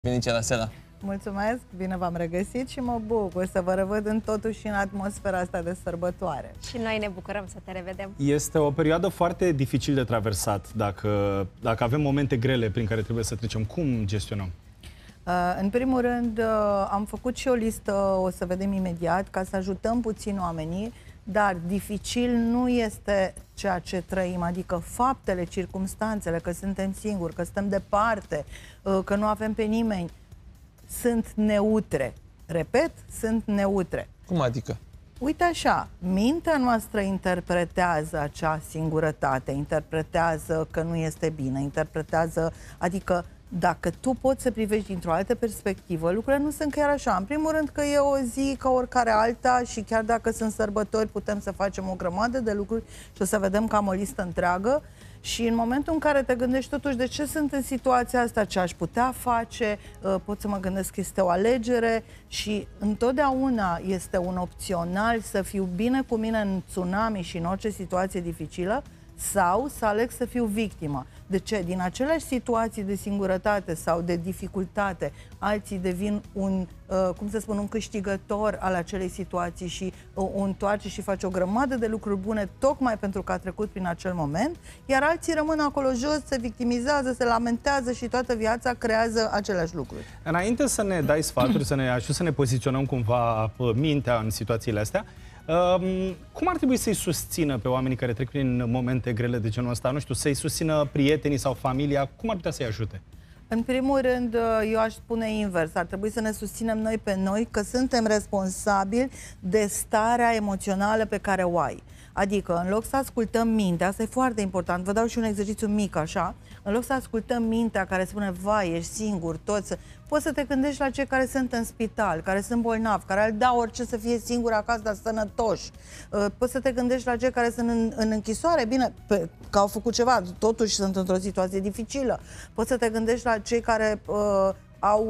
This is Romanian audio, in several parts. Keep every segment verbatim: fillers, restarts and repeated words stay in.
Bine la seara! Mulțumesc, bine v-am regăsit și mă bucur să vă revăd în totuși în atmosfera asta de sărbătoare. Și noi ne bucurăm să te revedem. Este o perioadă foarte dificil de traversat. Dacă, dacă avem momente grele prin care trebuie să trecem, cum gestionăm? Uh, în primul rând, uh, am făcut și o listă, o să vedem imediat, ca să ajutăm puțin oamenii, dar dificil nu este ceea ce trăim, adică faptele, circumstanțele, că suntem singuri, că stăm departe, uh, că nu avem pe nimeni, sunt neutre. Repet, sunt neutre. Cum adică? Uite așa, mintea noastră interpretează acea singurătate, interpretează că nu este bine, interpretează, adică dacă tu poți să privești dintr-o altă perspectivă, lucrurile nu sunt chiar așa. În primul rând că e o zi ca oricare alta și chiar dacă sunt sărbători putem să facem o grămadă de lucruri și o să vedem cam o listă întreagă. Și în momentul în care te gândești totuși de ce sunt în situația asta, ce aș putea face, pot să mă gândesc că este o alegere și întotdeauna este un opțional să fiu bine cu mine în tsunami și în orice situație dificilă sau să aleg să fiu victimă. De ce? Din aceleași situații de singurătate sau de dificultate, alții devin un, uh, cum să spun, un câștigător al acelei situații și uh, o întoarce și face o grămadă de lucruri bune tocmai pentru că a trecut prin acel moment, iar alții rămân acolo jos, se victimizează, se lamentează și toată viața creează aceleași lucruri. Înainte să ne dai sfaturi, să ne ajut să ne poziționăm cumva mintea în situațiile astea, Um, cum ar trebui să-i susțină pe oamenii care trec prin momente grele de genul ăsta? Nu știu, să-i susțină prietenii sau familia? Cum ar putea să-i ajute? În primul rând, eu aș spune invers. Ar trebui să ne susținem noi pe noi că suntem responsabili de starea emoțională pe care o ai. Adică, în loc să ascultăm mintea, asta e foarte important, vă dau și un exercițiu mic așa, în loc să ascultăm mintea care spune, vai, ești singur, toți, poți să te gândești la cei care sunt în spital, care sunt bolnavi, care ar da orice să fie singuri acasă, dar sănătoși. Poți să te gândești la cei care sunt în, în închisoare, bine, pe, că au făcut ceva, totuși sunt într-o situație dificilă. Poți să te gândești la cei care uh, au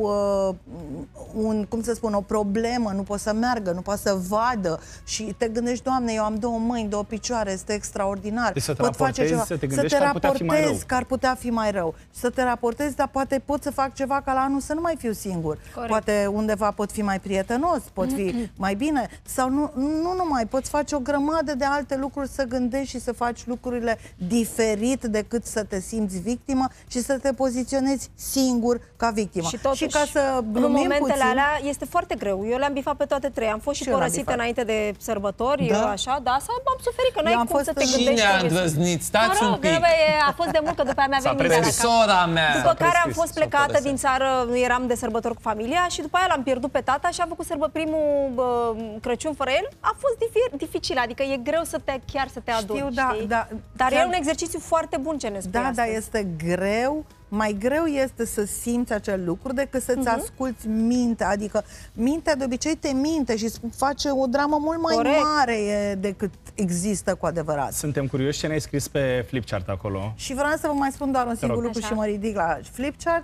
uh, un, cum să spun, o problemă, nu pot să meargă, nu pot să vadă și te gândești, Doamne, eu am două mâini, două picioare, este extraordinar. Deci să te pot face ceva. Să te, să te că ar putea fi mai rău. că ar putea fi mai rău. Să te raportezi, dar poate pot să fac ceva ca la anul să nu mai fiu singur. Corect. Poate undeva pot fi mai prietenos, pot fi mm-hmm. mai bine. Sau nu, nu numai, poți face o grămadă de alte lucruri, să gândești și să faci lucrurile diferit decât să te simți victimă și să te poziționezi singur ca victimă. Și totuși, și ca să în momentele puțin, alea este foarte greu. Eu le-am bifat pe toate trei. Am fost și, și părăsită înainte de sărbători, da? Așa, da, sau am suferit, că n-ai cum fost să te Cine gândești. Cine a îndrăznit? Stați un pic. A fost de mult, că după aia mi-a venit pe sora mea. După care am fost plecată din țară, eram de sărbători cu familia și după aia l-am pierdut pe tata și am făcut sărbă primul bă, Crăciun fără el. A fost dificil, adică e greu să te, chiar să te aduci, Știu, da, da, dar chiar... e un exercițiu foarte bun ce ne spui Da, astăzi. dar este greu. Mai greu este să simți acel lucru decât să-ți uh-huh. asculți mintea. Adică mintea de obicei te minte și face o dramă mult mai Corect. mare decât există cu adevărat. Suntem curioși ce ne-ai scris pe flipchart acolo. Și vreau să vă mai spun doar un singur lucru și mă ridic la flipchart.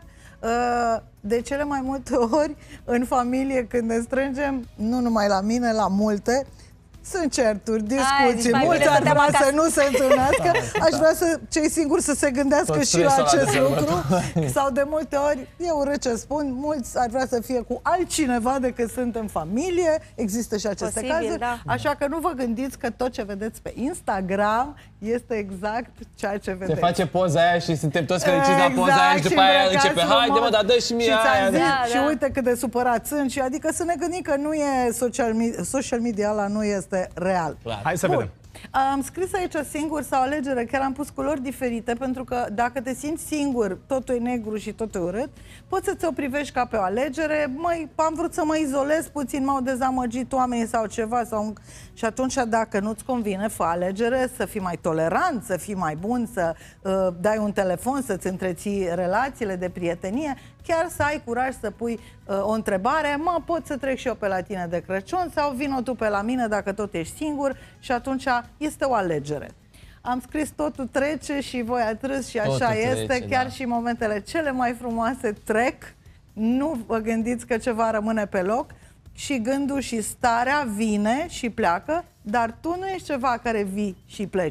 De cele mai multe ori în familie când ne strângem, nu numai la mine, la multe, sunt certuri, discuții, Ai, mulți ar vrea să nu se întâlnească, aș vrea să cei singuri să se gândească Tot și la acest lucru. Sau de multe ori, eu urât ce spun, mulți ar vrea să fie cu altcineva decât sunt în familie, există și aceste Posibil, cazuri, da. Așa că nu vă gândiți că tot ce vedeți pe Instagram este exact ceea ce vedeți. Se face poza aia și suntem toți fericiți exact, la poza aia și după aia începe, haide mă, dar dă și mie și aia. Da, da. Și uite cât de supărați sunt și adică să ne gândim că nu e social media, social media ăla nu este real. Clar. Hai să Bun. vedem. Am scris aici singur sau alegere, chiar am pus culori diferite, pentru că dacă te simți singur, totul e negru și totul e urât, poți să ți-o privești ca pe o alegere, măi, am vrut să mă izolez puțin, m-au dezamăgit oamenii sau ceva, sau... și atunci dacă nu-ți convine, fă alegere, să fii mai tolerant, să fii mai bun, să uh, dai un telefon, să-ți întreții relațiile de prietenie, chiar să ai curaj să pui uh, o întrebare, mă, pot să trec și eu pe la tine de Crăciun sau vino tu pe la mine dacă tot ești singur și atunci este o alegere. Am scris totul trece și voi ați râs și așa totul este, trece, chiar da. Și momentele cele mai frumoase trec, nu vă gândiți că ceva rămâne pe loc și gândul și starea vine și pleacă, dar tu nu ești ceva care vii și pleci.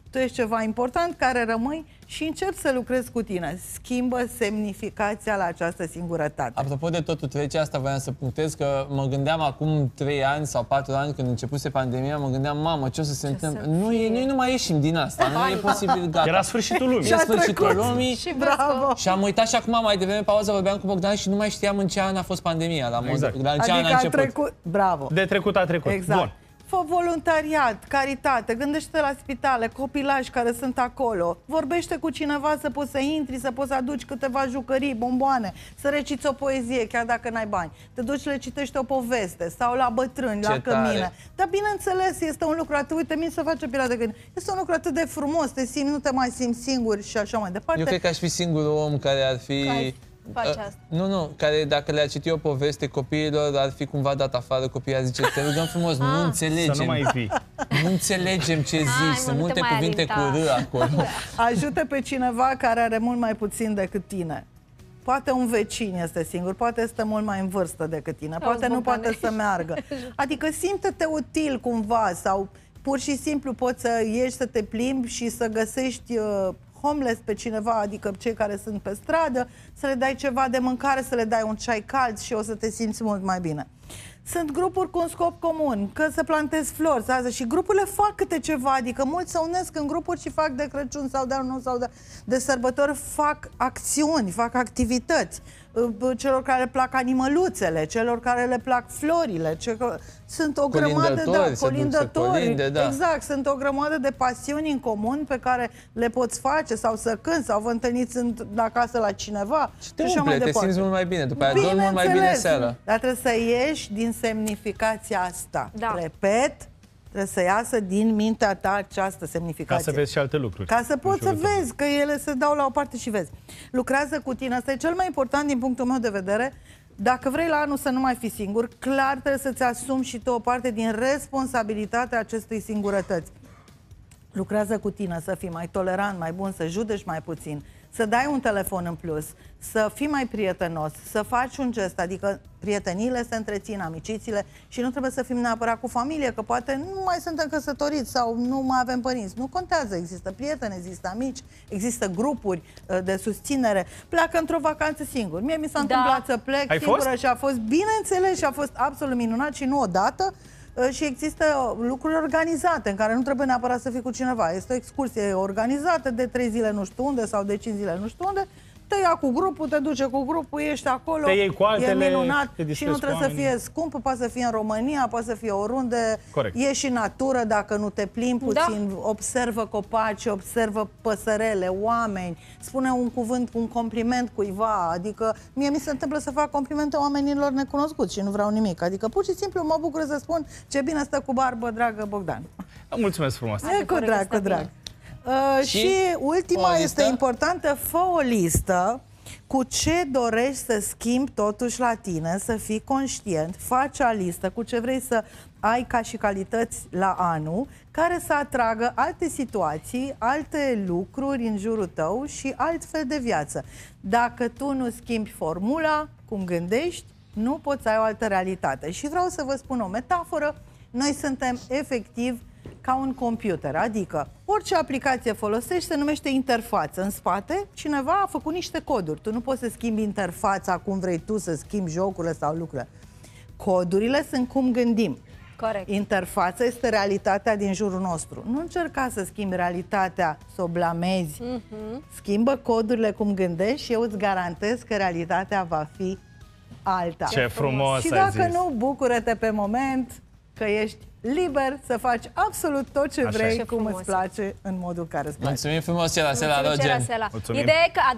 tu ești ceva important care rămâi și încep să lucrezi cu tine. Schimbă semnificația la această singurătate. Apropo de totul trece, asta voiam să punctez, că mă gândeam acum trei ani sau patru ani, când începuse pandemia, mă gândeam, mamă, ce o să se întâmple? Nu, noi nu mai ieșim din asta, nu e posibil, gata. Era sfârșitul lumii. E sfârșitul lumii. Și Bravo! și Și am uitat și acum, mai devreme pauză, vorbeam cu Bogdan și nu mai știam în ce an a fost pandemia, la, mod, Exact. la în ce Adică an a a început. trecut... Bravo! De trecut a trecut. Exact. Bun. Fă voluntariat, caritate, gândește la spitale, copilași care sunt acolo, vorbește cu cineva să poți să intri, să poți să aduci câteva jucării, bomboane, să reciți o poezie, chiar dacă n-ai bani. Te duci, le citești o poveste sau la bătrâni, Ce la cămine. tare. Dar bineînțeles, este un lucru atât, uite, mie să face pirată gând. Este un lucru atât de frumos, te simți, nu te mai simți singur și așa mai departe. Eu cred că aș fi singurul om care ar fi... Care face Uh, asta. Nu, nu, care dacă le-ar citi o poveste copiilor, ar fi cumva dat afară, copiii ar zice, te rugăm frumos, nu înțelegem. Să nu mai vii. Nu înțelegem ce zici, mă, sunt nu multe te mai cuvinte alinta. cu R acolo. Ajută pe cineva care are mult mai puțin decât tine. Poate un vecin este singur, poate este mult mai în vârstă decât tine, poate nu Bogdane. poate să meargă. Adică simte-te util cumva sau pur și simplu poți să ieși să te plimbi și să găsești uh, homeless pe cineva, adică cei care sunt pe stradă, să le dai ceva de mâncare, să le dai un ceai cald și o să te simți mult mai bine. Sunt grupuri cu un scop comun, că să plantezi flori, să asta, și grupurile fac câte ceva, adică mulți se unesc în grupuri și fac de Crăciun sau de anul sau de, de sărbători, fac acțiuni, fac activități. Celor care le plac animăluțele, celor care le plac florile, ce, sunt o grămadă de Colindători, se duc să colindători, colinde, da. exact, sunt o grămadă de pasiuni în comun pe care le poți face sau să cânti sau vă întâlniți în, acasă la cineva Și te și așa umple, mai te departe. simți mult mai bine, după aia dormi mult mai bine Bineînțeles, seara. dar trebuie să ieși din semnificația asta. Da. Repet, trebuie să iasă din mintea ta această semnificație. Ca să vezi și alte lucruri. Ca să poți să În jurul tău. vezi, că ele se dau la o parte și vezi. Lucrează cu tine, asta e cel mai important din punctul meu de vedere. Dacă vrei la anul să nu mai fii singur, clar trebuie să-ți asumi și tu o parte din responsabilitatea acestei singurătăți. Lucrează cu tine, să fii mai tolerant, mai bun, să judeci mai puțin, să dai un telefon în plus, să fii mai prietenos, să faci un gest, adică prieteniile se întrețin, amicițiile, și nu trebuie să fim neapărat cu familie, că poate nu mai suntem căsătoriți sau nu mai avem părinți. Nu contează, există prieteni, există amici, există grupuri uh, de susținere. Pleacă într-o vacanță singur. Mie mi s-a Da. întâmplat să plec Ai singură fost? și a fost, bineînțeles, și a fost absolut minunat și nu odată. Uh, Și există lucruri organizate în care nu trebuie neapărat să fii cu cineva. Este o excursie organizată de trei zile nu știu unde sau de cinci zile nu știu unde. Te ia cu grupul, te duce cu grupul, ești acolo, Te iei cu altele, e minunat te și distrezi nu cu trebuie să oamenii. fie scump, poate să fie în România, poate să fie oriunde. Corect. Ieși în natură dacă nu te plimbi puțin, Da. observă copaci, observă păsărele, oameni, spune un cuvânt, un compliment cuiva, adică mie mi se întâmplă să fac complimente oamenilor necunoscuți și nu vreau nimic, adică pur și simplu mă bucur să spun ce bine stă cu barbă, dragă Bogdan. Mulțumesc frumos. E cu drag, cu drag. Uh, și, Și ultima o listă? este importantă, fă o listă cu ce dorești să schimbi totuși la tine, să fii conștient, faci o listă cu ce vrei să ai ca și calități la anul, care să atragă alte situații, alte lucruri în jurul tău și alt fel de viață. Dacă tu nu schimbi formula, cum gândești, nu poți să ai o altă realitate. Și vreau să vă spun o metaforă, noi suntem efectiv ca un computer, adică orice aplicație folosești se numește interfață. În spate, cineva a făcut niște coduri. Tu nu poți să schimbi interfața cum vrei tu, să schimbi jocurile sau lucrurile. Codurile sunt cum gândim. Corect. Interfața este realitatea din jurul nostru. Nu încerca să schimbi realitatea, să o blamezi. Mm-hmm. Schimbă codurile cum gândești și eu îți garantez că realitatea va fi alta. Ce frumos Și ai dacă zis. nu, bucură-te pe moment că ești liber să faci absolut tot ce Așa vrei, e. cum frumos. îți place, în modul care îți place. Mulțumim frumos, Sela, Sela, Mulțumim, Rogen. Sela. Mulțumim. Ideea e că